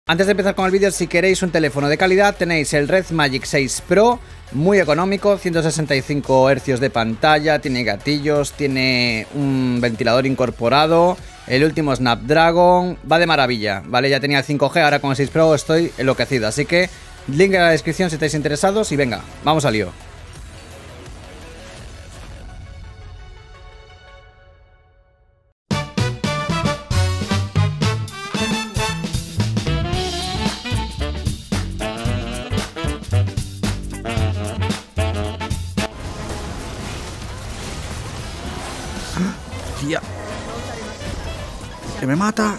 Antes de empezar con el vídeo, si queréis un teléfono de calidad, tenéis el Red Magic 6 Pro, muy económico, 165 Hz de pantalla, tiene gatillos, tiene un ventilador incorporado, el último Snapdragon, va de maravilla, ¿vale? Ya tenía el 5G, ahora con el 6 Pro estoy enloquecido, así que link en la descripción si estáis interesados y venga, vamos al lío. Tía. Que me mata.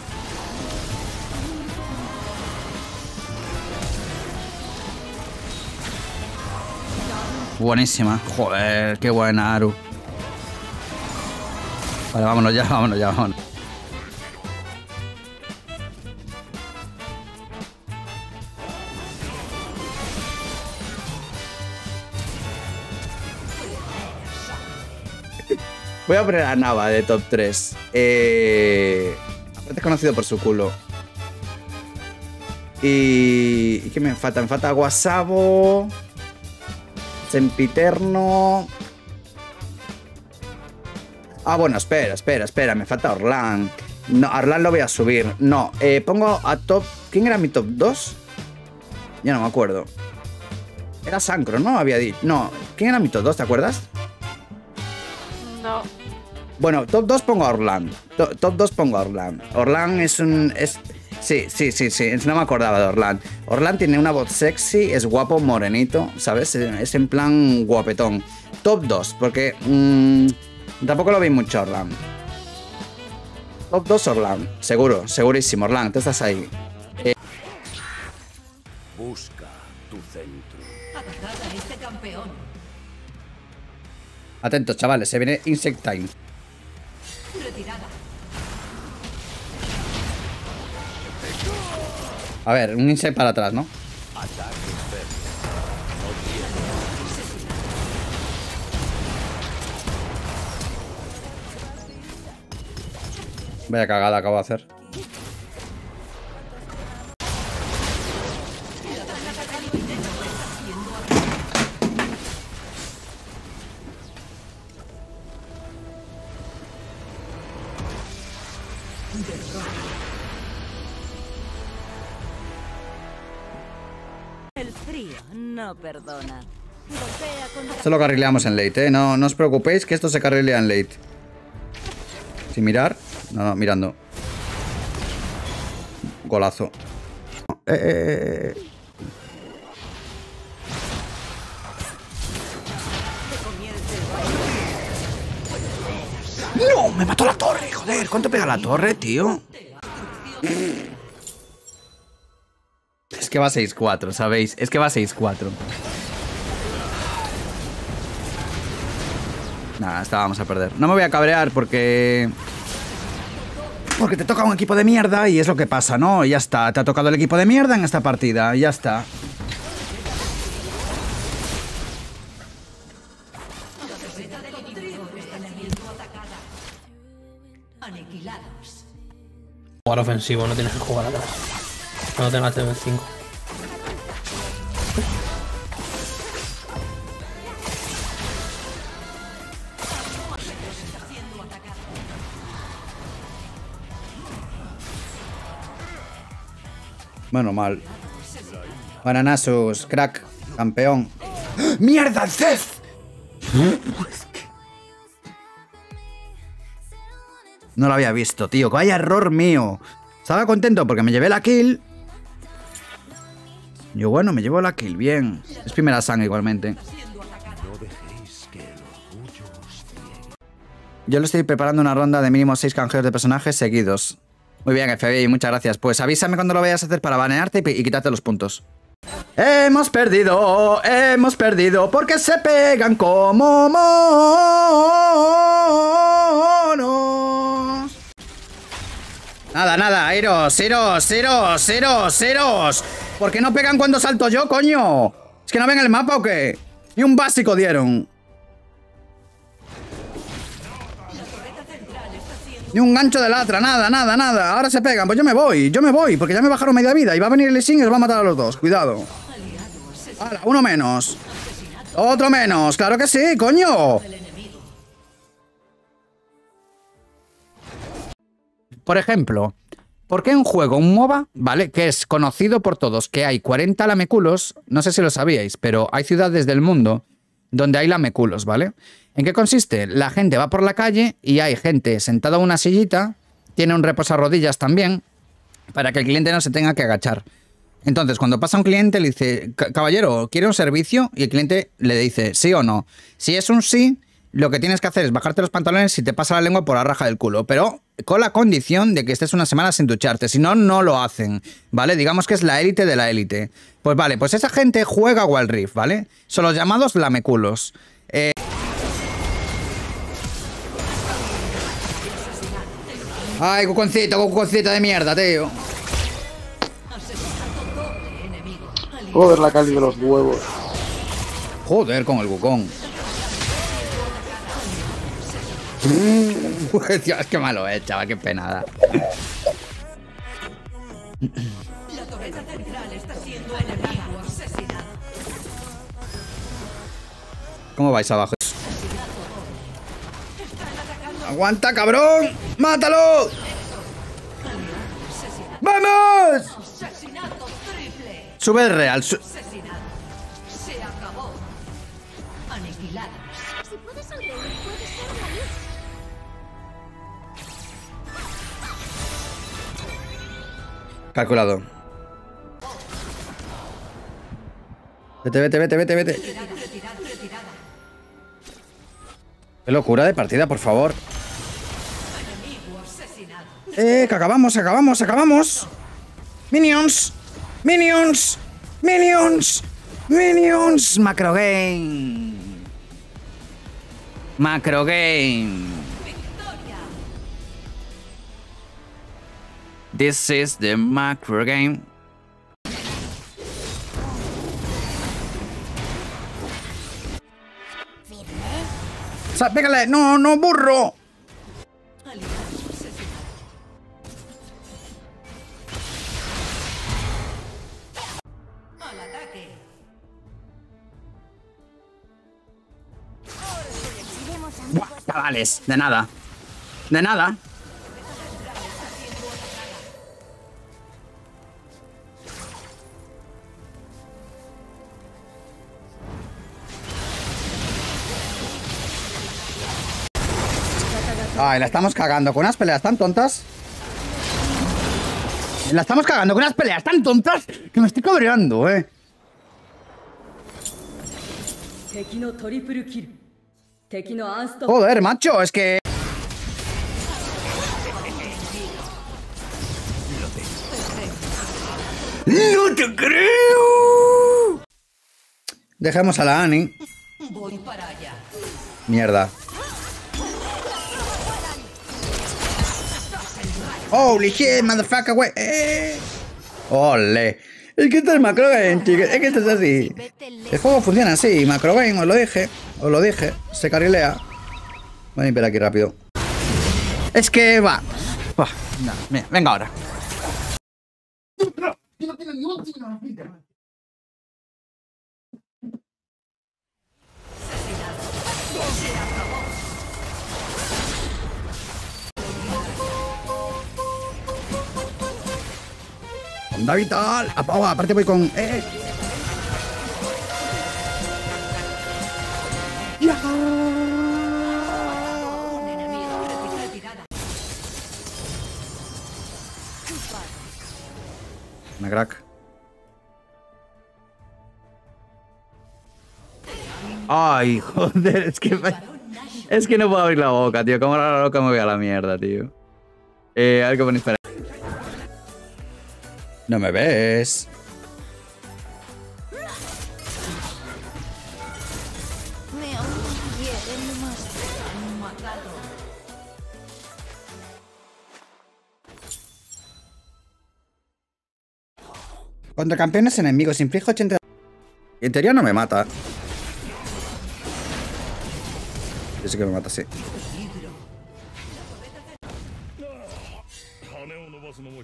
Buenísima. Joder, qué buena, Aru. Vale, vámonos ya, vámonos ya, vámonos. Voy a poner a Nava de top 3. Aparte es conocido por su culo. ¿Y qué me falta? Me falta Guasabo, Sempiterno. Ah, bueno, espera. Me falta Orlan. No, a Orlan lo voy a subir. No, pongo a top... ¿Quién era mi top 2? Ya no me acuerdo. Era Sancro, ¿no? Había dicho. No, ¿quién era mi top 2? ¿Te acuerdas? No. Bueno, top 2 pongo a Orlan. Top 2 pongo a Orlan. Orlan es un... Sí. No me acordaba de Orlan. Orlan tiene una voz sexy, es guapo, morenito, ¿sabes? Es en plan guapetón. Top 2, porque... tampoco lo vi mucho Orlan. Top 2 Orlan. Seguro, segurísimo. Orlan, tú estás ahí. Busca tu centro. Atacad a este campeón. Atentos, chavales, se viene Insect Time. Retirada. A ver, un Insect para atrás, ¿no? Vaya cagada acabo de hacer. El frío no perdona. Golpea con... Esto lo carrileamos en late, ¿eh? No os preocupéis que esto se carrilea en late. Sin mirar. No, mirando. Golazo. ¡No! ¡Me mató la torre! ¡Joder! ¿Cuánto pega la torre, tío? Es que va 6-4, ¿sabéis? Es que va 6-4. Nada, esta vamos a perder. No me voy a cabrear porque te toca un equipo de mierda y es lo que pasa, ¿no? Y ya está. Te ha tocado el equipo de mierda en esta partida. Y ya está. Jugar ofensivo, no tienes que jugar atrás. No tengas TV 5. Bueno, mal. Bananasus, crack, campeón. ¡Mierda, el Cef! No lo había visto, tío. Vaya error mío. Estaba contento porque me llevé la kill. Yo, bueno, me llevo la kill, bien. Es primera sangre igualmente. Yo le estoy preparando una ronda de mínimo 6 canjeos de personajes seguidos. Muy bien, FBI, muchas gracias. Pues avísame cuando lo vayas a hacer para banearte y quitarte los puntos. Hemos perdido, porque se pegan como monos. Nada, iros. ¿Por qué no pegan cuando salto yo, coño? ¿Es que no ven el mapa o qué? Ni un básico dieron. Ni un gancho de latra, nada, nada, nada. Ahora se pegan, pues yo me voy, porque ya me bajaron media vida. Y va a venir el Lee Sin y os va a matar a los dos, cuidado. Ahora, uno menos. Otro menos, claro que sí, coño. Por ejemplo, ¿por qué un juego, un MOBA, ¿vale? Que es conocido por todos, que hay 40 lameculos, no sé si lo sabíais, pero hay ciudades del mundo donde hay lameculos, ¿vale? ¿En qué consiste? La gente va por la calle y hay gente sentada en una sillita, tiene un reposarrodillas también, para que el cliente no se tenga que agachar. Entonces, cuando pasa un cliente, le dice, caballero, ¿quiere un servicio? Y el cliente le dice, sí o no. Si es un sí, lo que tienes que hacer es bajarte los pantalones y te pasa la lengua por la raja del culo, pero con la condición de que estés una semana sin ducharte, si no, no lo hacen, ¿vale? Digamos que es la élite de la élite. Pues vale, pues esa gente juega Wild Rift, ¿vale? Son los llamados lameculos. Ay, cuconcito de mierda, tío. Joder, la cali de los huevos. Joder, con el cucón. Dios, qué malo es, chaval, qué penada. La torreta central está siendo enemigo asesinado. ¿Cómo vais abajo? ¡Aguanta, cabrón! ¡Mátalo! ¡Vamos! Asesinato triple. Sube el real. Asesinado. Se acabó. Aniquilado. Si puedes sonreír, puedes ser feliz. Calculado. Vete. Qué locura de partida, por favor. Enemigo asesinado. Que acabamos. Minions. Macro game. Victoria. This is the macro game. ¡Pégale! ¡No, burro! Aliado asesinado. Al ataque. Buah, chavales, de nada. Ay, la estamos cagando con unas peleas tan tontas. Que me estoy cabreando, eh. Joder, macho, es que... ¡No te creo! Dejemos a la Annie. Voy para allá. Mierda. Holy shit, motherfucker, güey. Ole. Es que esto es macro game, chicos. Es que esto es así. El juego funciona así. Macro game, os lo dije. Se carrilea. Voy a limpiar aquí rápido. Es que va. No, venga ahora. Onda vital. Aparte voy con... ¡Ya! Retirada. Una crack. Ay, joder, es que no puedo abrir la boca, tío. Como la loca me voy a la mierda, tío. A ver qué pone, espera. No me ves. Me aún quieren más. Matado. Contra campeones enemigos, inflige 80... En teoría no me mata. Yo sé que me mata, sí.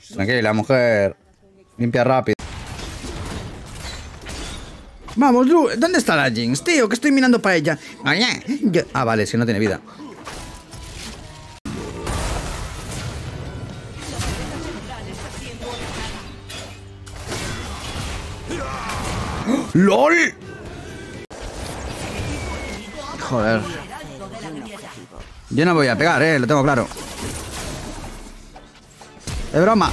Tranquila, mujer. Limpia rápido. Vamos, Lu. ¿Dónde está la Jinx, tío? Que estoy mirando para ella. Ah, vale, si no tiene vida. ¡LOL! Joder. Yo no voy a pegar, lo tengo claro. Es broma.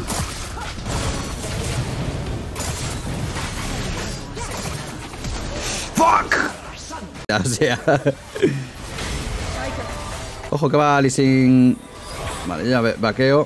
¡Fuck! Ya sea. Ojo que va Lee Sin. Vale, ya vaqueo.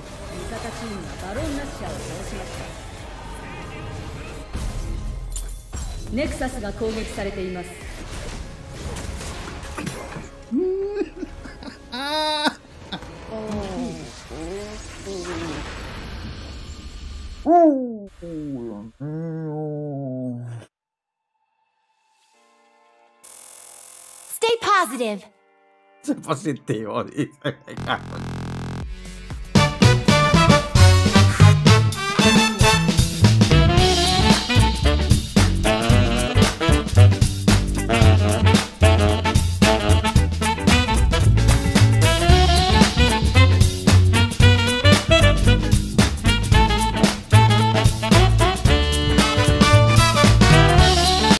Stay positive. Positivo, dice.